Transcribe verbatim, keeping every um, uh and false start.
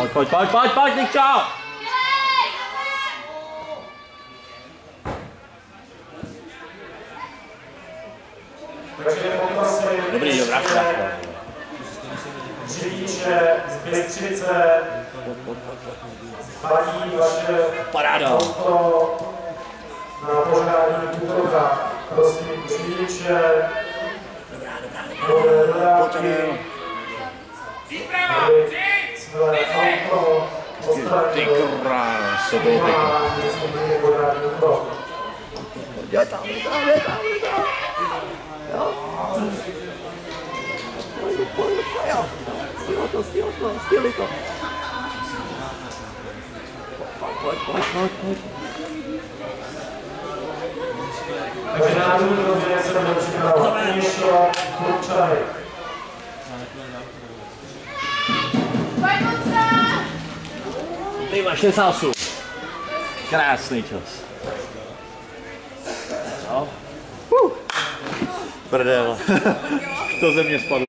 Pojď, pojď, pojď, pojď, pojď, Nikčo! Dobrý, dobrá, dobrá. Řidiče z Bystřice, vadí vaše auto na požádání útoka. Prosím, řidiče, dobré dodávky, aby své auto odstranili a nezměnili požádání útok. Je tam, je tam, je tam, je tam. Jo? Pojď, pojď, jo. Stihlo to, stihlo to, stihli to. Pojď, pojď, pojď, pojď. Takže na druhý rozdělení se budeme připravovat Měšo, Krupčany. Ty máš šedesát osm. Krásný čas. No. Uh. Prdel. To ze mě spadlo.